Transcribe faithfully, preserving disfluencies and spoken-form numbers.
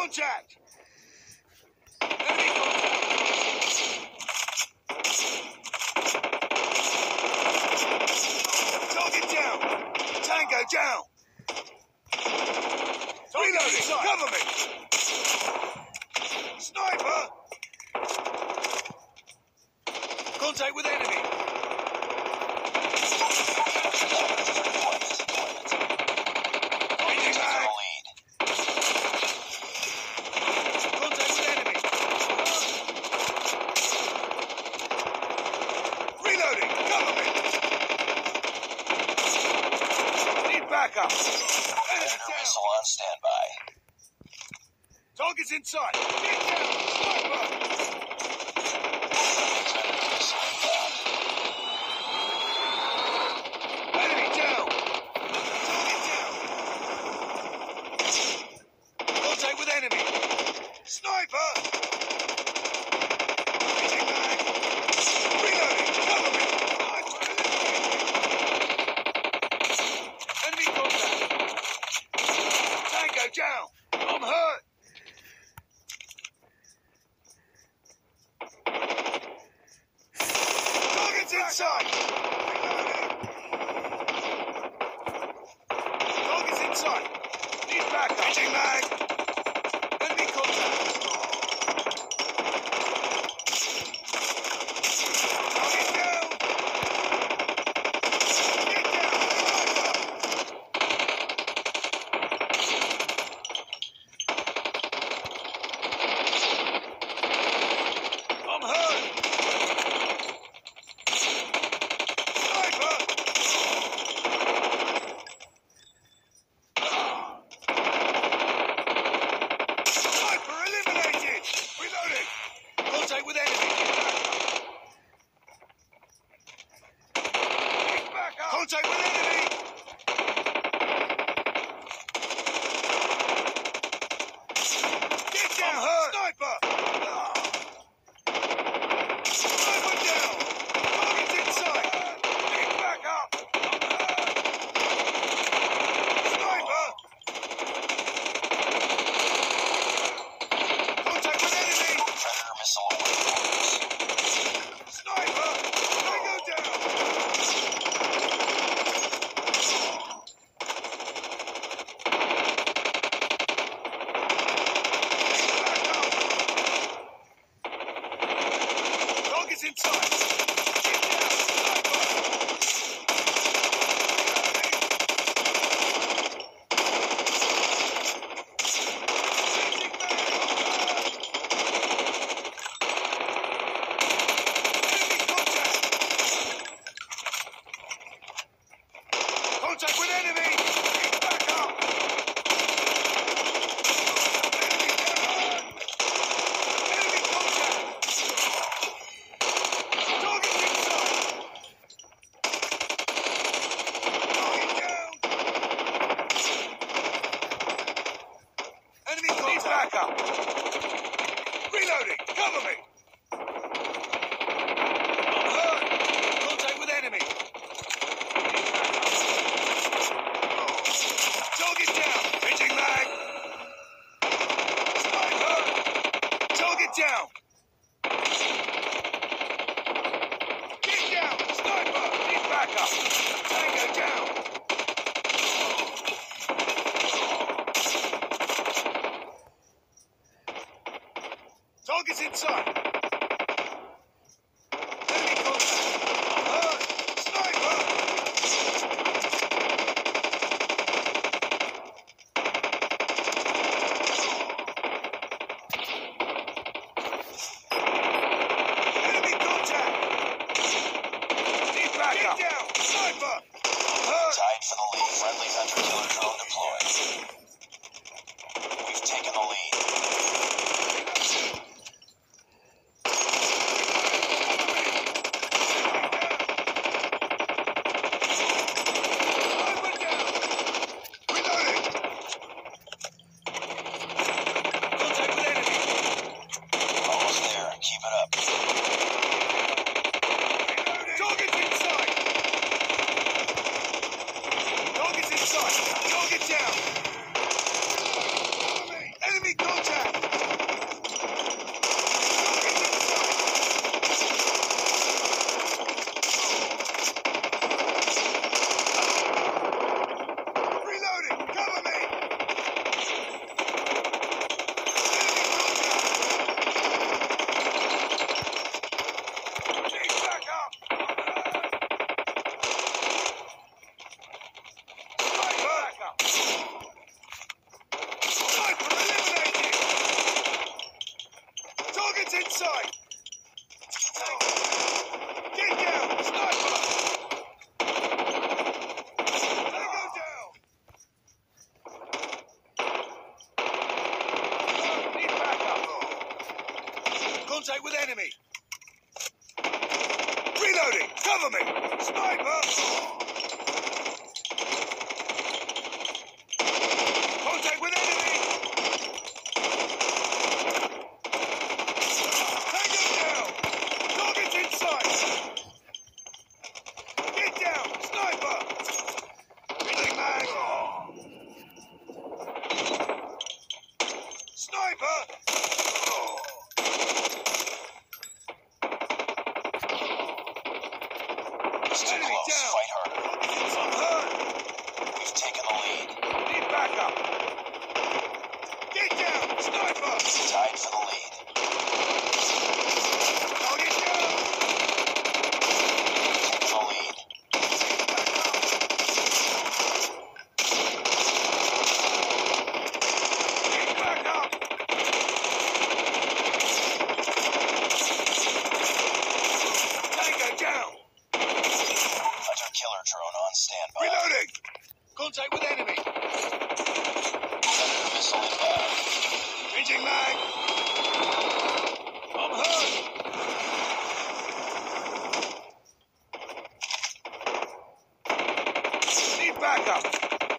Contact! Enemy contact! Target down! Tango down! Reloading! Cover me! Sniper! Contact with enemy! Changing mag! Contact with enemy! Reloading! Cover me! Need backup! Predator missile on standby. Target's in sight! Get down! Sniper! Enemy down! Target down! Contact with enemy! Sniper! Hitting mag! Reloading! Cover me! Enemy contact! Tango down! I'm hurt! Target's in sight! Target's in sight! Need backup! Hitting mag! Enemy contact! Target down! Get down! I'm hurt! Sniper! Sniper eliminated! Reloading! Contact with enemy! Get back up! Contact with enemy! Get down! I'm hurt! Sniper! Sniper down! Target's in sight! Get back up! I'm hurt! Sniper! Contact with enemy! Predator missile away. Sniper! Tango down! Target's in sight! Get down! Sniper! Changing mag! Enemy contact! Contact with enemy! Get back up! Enemy down! Enemy contact! Target's in sight! Target down! Enemy contact! Need backup! Reloading! Cover me! I'm hurt! Contact with enemy! Target down! Hitting mag! Sniper! Target down! Get down! Sniper! Need backup! Tango down! Target's in sight! inbound. Reloading! Contact with enemy! Predator missile inbound. Changing mag! I'm hurt! Need backup!